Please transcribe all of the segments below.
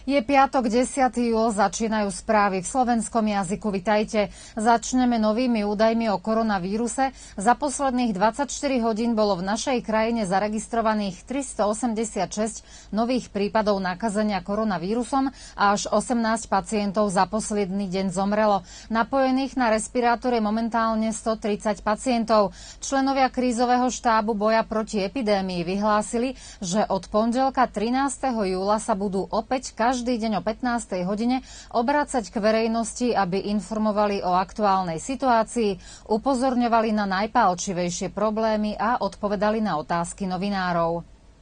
Je piatok, 10. júl, začínajú správy v slovenskom jazyku. Vitajte. Začneme novými údajmi o koronavíruse. Za posledných 24 hodín bolo v našej krajine zaregistrovaných 386 nových prípadov nakazenia koronavírusom a až 18 pacientov za posledný deň zomrelo. Napojených na respirátor je momentálne 130 pacientov. Členovia krízového štábu boja proti epidémii vyhlásili, že od pondelka 13. júla sa budú opäť každý deň o 15. hodine obracať k verejnosti, aby informovali o aktuálnej situácii, upozorňovali na najpálčivejšie problémy a odpovedali na otázky novinárov.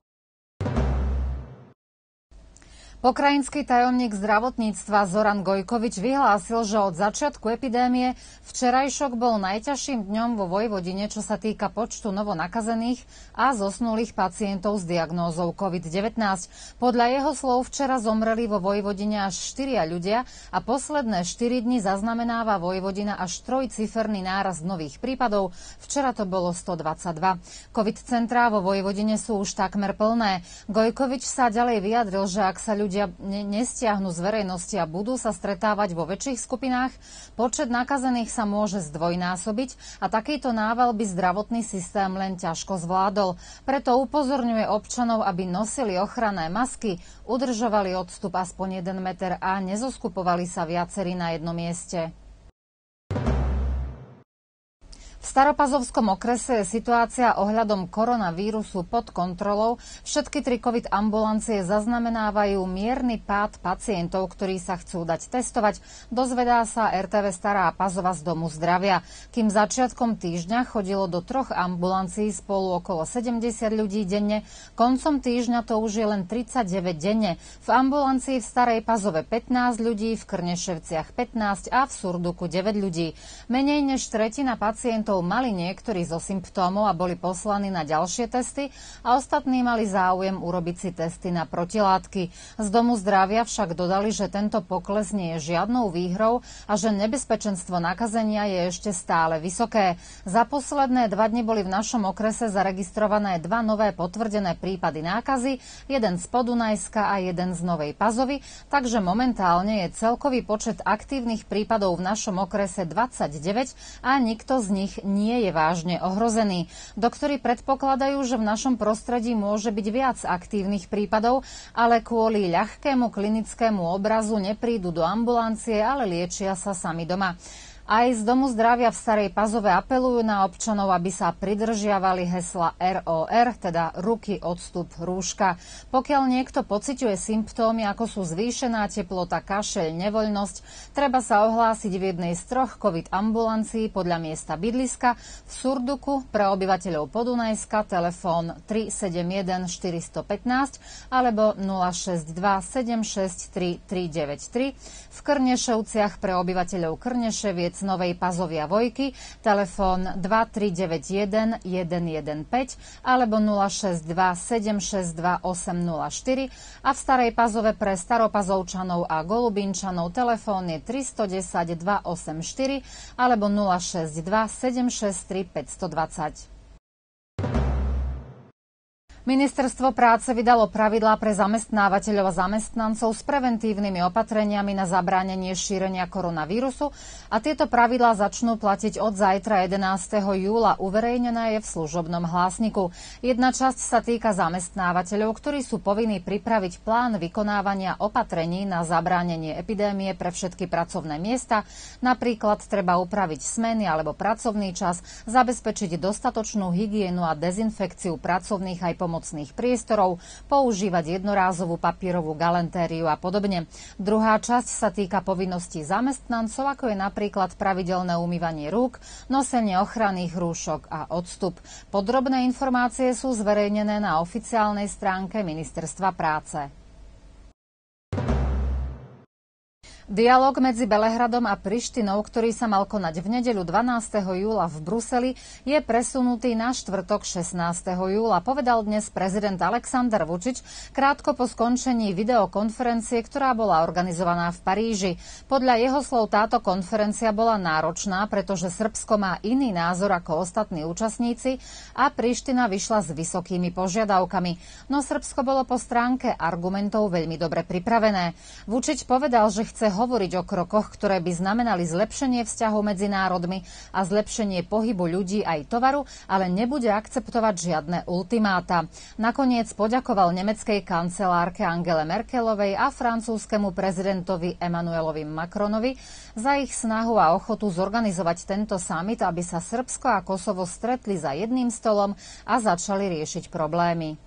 Pokrajinský tajomník zdravotníctva Zoran Gojkovič vyhlásil, že od začiatku epidémie včerajšok bol najťažším dňom vo Vojvodine, čo sa týka počtu novonakazených a zosnulých pacientov s diagnózou COVID-19. Podľa jeho slov včera zomreli vo Vojvodine až 4 ľudia a posledné 4 dni zaznamenáva Vojvodina až trojciferný nárast nových prípadov. Včera to bolo 122. COVID-centrá vo Vojvodine sú už takmer plné. Gojkovič sa ďalej vyjadril, že ak sa ľudia nestiahnu z verejnosti a budú sa stretávať vo väčších skupinách, počet nakazených sa môže zdvojnásobiť a takýto nával by zdravotný systém len ťažko zvládol. Preto upozorňuje občanov, aby nosili ochranné masky, udržovali odstup aspoň 1 meter a nezoskupovali sa viacerí na jednom mieste. V Staropazovskom okrese je situácia ohľadom koronavírusu pod kontrolou. Všetky 3 COVID ambulancie zaznamenávajú mierny pád pacientov, ktorí sa chcú dať testovať. Dozvedá sa RTV Stará Pazova z Domu zdravia. Kým začiatkom týždňa chodilo do 3 ambulancií spolu okolo 70 ľudí denne, koncom týždňa to už je len 39 denne. V ambulancii v Starej Pazove 15 ľudí, v Krneševciach 15 a v Surduku 9 ľudí. Menej než tretina pacientov mali niektorí zo symptómov a boli poslaní na ďalšie testy a ostatní mali záujem urobiť si testy na protilátky. Z Domu zdravia však dodali, že tento pokles nie je žiadnou výhrou a že nebezpečenstvo nakazenia je ešte stále vysoké. Za posledné 2 dni boli v našom okrese zaregistrované 2 nové potvrdené prípady nákazy, jeden z Podunajska a jeden z Novej Pazovy, takže momentálne je celkový počet aktívnych prípadov v našom okrese 29 a nikto z nich nie je vážne ohrozený. Doktori predpokladajú, že v našom prostredí môže byť viac aktívnych prípadov, ale kvôli ľahkému klinickému obrazu neprídu do ambulancie, ale liečia sa sami doma. Aj z Domu zdravia v Starej Pazove apelujú na občanov, aby sa pridržiavali hesla ROR, teda ruky, odstup, rúška. Pokiaľ niekto pociťuje symptómy, ako sú zvýšená teplota, kašeľ, nevoľnosť, treba sa ohlásiť v jednej z 3 COVID ambulancií podľa miesta bydliska, v Surduku pre obyvateľov Podunajska telefón 371 415 alebo 062 763 393, v Krnešovciach pre obyvateľov Krneševiec, Novej Pazovia Vojky, telefón 2391 115 alebo 062 762 804 a v Starej Pazove pre Staropazovčanov a Golubinčanov telefón je 310 284 alebo 062 763 520. Ministerstvo práce vydalo pravidlá pre zamestnávateľov a zamestnancov s preventívnymi opatreniami na zabránenie šírenia koronavírusu a tieto pravidlá začnú platiť od zajtra 11. júla. Uverejnené je v služobnom hlásniku. Jedna časť sa týka zamestnávateľov, ktorí sú povinní pripraviť plán vykonávania opatrení na zabránenie epidémie pre všetky pracovné miesta. Napríklad treba upraviť smeny alebo pracovný čas, zabezpečiť dostatočnú hygienu a dezinfekciu pracovných aj pomocných priestorov, používať jednorázovú papierovú galantériu a podobne. Druhá časť sa týka povinností zamestnancov, ako je napríklad pravidelné umývanie rúk, nosenie ochranných rúšok a odstup. Podrobné informácie sú zverejnené na oficiálnej stránke Ministerstva práce. Dialóg medzi Belehradom a Prištinou, ktorý sa mal konať v nedeľu 12. júla v Bruseli, je presunutý na štvrtok 16. júla, povedal dnes prezident Alexander Vučić krátko po skončení videokonferencie, ktorá bola organizovaná v Paríži. Podľa jeho slov táto konferencia bola náročná, pretože Srbsko má iný názor ako ostatní účastníci a Priština vyšla s vysokými požiadavkami. No Srbsko bolo po stránke argumentov veľmi dobre pripravené. Vučić povedal, že chce hovoriť o krokoch, ktoré by znamenali zlepšenie vzťahov medzi národmi a zlepšenie pohybu ľudí aj tovaru, ale nebude akceptovať žiadne ultimáta. Nakoniec poďakoval nemeckej kancelárke Angele Merkelovej a francúzskemu prezidentovi Emmanuelovi Macronovi za ich snahu a ochotu zorganizovať tento summit, aby sa Srbsko a Kosovo stretli za jedným stolom a začali riešiť problémy.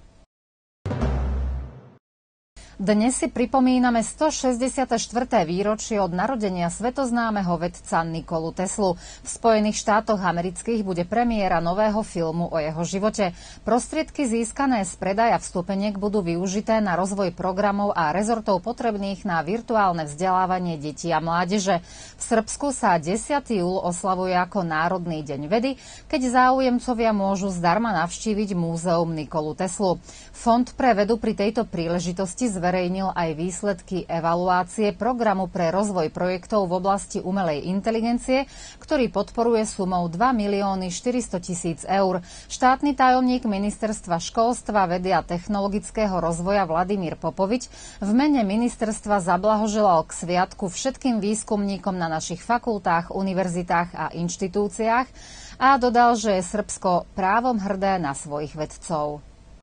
Dnes si pripomíname 164. výročie od narodenia svetoznámeho vedca Nikolu Teslu. V Spojených štátoch amerických bude premiéra nového filmu o jeho živote. Prostriedky získané z predaja vstupeniek budú využité na rozvoj programov a rezortov potrebných na virtuálne vzdelávanie detí a mládeže. V Srbsku sa 10. júl oslavuje ako Národný deň vedy, keď záujemcovia môžu zdarma navštíviť múzeum Nikolu Teslu. Fond pre vedu pri tejto príležitosti zverejnil aj výsledky evaluácie programu pre rozvoj projektov v oblasti umelej inteligencie, ktorý podporuje sumou 2 400 000 eur. Štátny tajomník Ministerstva školstva, vedy a technologického rozvoja Vladimír Popovič v mene ministerstva zablahoželal k sviatku všetkým výskumníkom na našich fakultách, univerzitách a inštitúciách a dodal, že je Srbsko právom hrdé na svojich vedcov.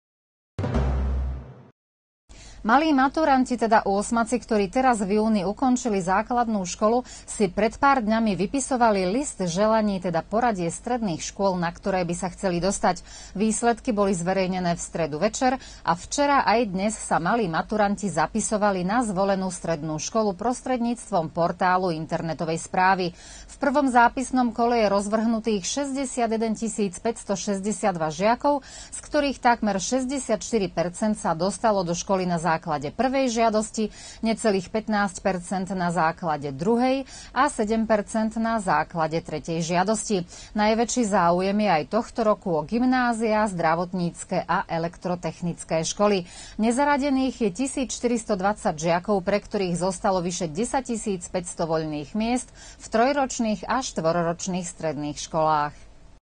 Malí maturanti, teda úsmaci, ktorí teraz v júni ukončili základnú školu, si pred pár dňami vypisovali list želaní, teda poradie stredných škôl, na ktoré by sa chceli dostať. Výsledky boli zverejnené v stredu večer a včera aj dnes sa malí maturanti zapisovali na zvolenú strednú školu prostredníctvom portálu internetovej správy. V prvom zápisnom kole je rozvrhnutých 61 562 žiakov, z ktorých takmer 64% sa dostalo do školy na základe prvej žiadosti, necelých 15% na základe druhej a 7% na základe tretej žiadosti. Najväčší záujem je aj tohto roku o gymnázia, zdravotnícke a elektrotechnické školy. Nezaradených je 1420 žiakov, pre ktorých zostalo vyše 10 500 voľných miest v trojročných a štvororočných stredných školách.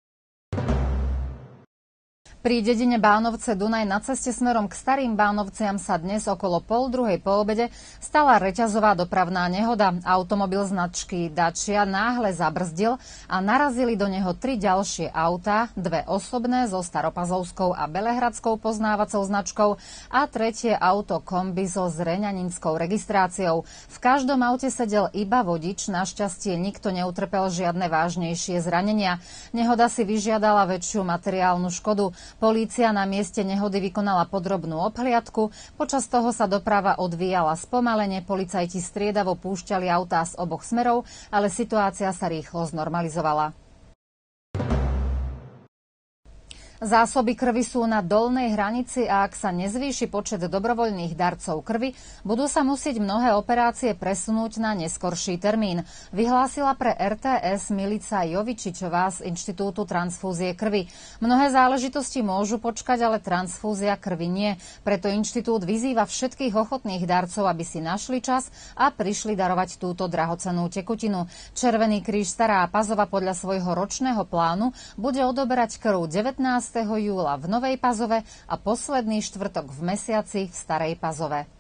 Pri dedine Bánovce Dunaj na ceste smerom k Starým Bánovciam sa dnes okolo 12:30 po obede stala reťazová dopravná nehoda. Automobil značky Dacia náhle zabrzdil a narazili do neho 3 ďalšie autá, 2 osobné so staropazovskou a belehradskou poznávacou značkou a tretie auto kombi so zreňaninskou registráciou. V každom aute sedel iba vodič, našťastie nikto neutrpel žiadne vážnejšie zranenia. Nehoda si vyžiadala väčšiu materiálnu škodu. Polícia na mieste nehody vykonala podrobnú obhliadku, počas toho sa doprava odvíjala spomalene, policajti striedavo púšťali autá z oboch smerov, ale situácia sa rýchlo znormalizovala. Zásoby krvi sú na dolnej hranici a ak sa nezvýši počet dobrovoľných darcov krvi, budú sa musieť mnohé operácie presunúť na neskorší termín, vyhlásila pre RTS Milica Jovičičová z Inštitútu transfúzie krvi. Mnohé záležitosti môžu počkať, ale transfúzia krvi nie. Preto inštitút vyzýva všetkých ochotných darcov, aby si našli čas a prišli darovať túto drahocennú tekutinu. Červený kríž Stará Pazova podľa svojho ročného plánu bude odoberať krv 19. júla v Novej Pazove a posledný štvrtok v mesiaci v Starej Pazove.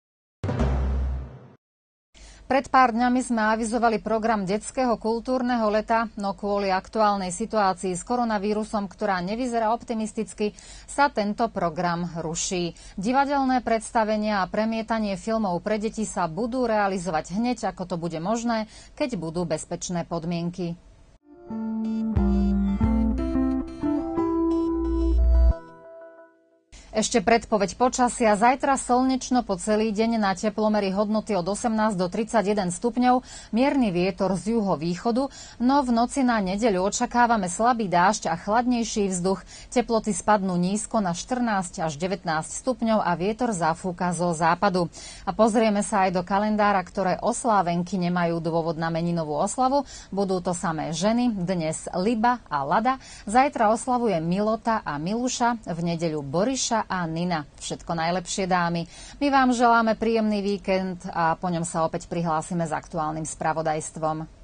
Pred pár dňami sme avizovali program detského kultúrneho leta, no kvôli aktuálnej situácii s koronavírusom, ktorá nevyzerá optimisticky, sa tento program ruší. Divadelné predstavenia a premietanie filmov pre deti sa budú realizovať hneď, ako to bude možné, keď budú bezpečné podmienky. Ešte predpoveď počasia. Zajtra slnečno po celý deň, na teplomery hodnoty od 18 do 31 stupňov, mierny vietor z juhovýchodu, no v noci na nedeľu očakávame slabý dážď a chladnejší vzduch. Teploty spadnú nízko na 14 až 19 stupňov a vietor zafúka zo západu. A pozrieme sa aj do kalendára, ktoré oslávenky nemajú dôvod na meninovú oslavu. Budú to samé ženy, dnes Liba a Lada, zajtra oslavuje Milota a Miluša, v nedeľu Boriša a Nina. Všetko najlepšie, dámy. My vám želáme príjemný víkend a po ňom sa opäť prihlásime s aktuálnym spravodajstvom.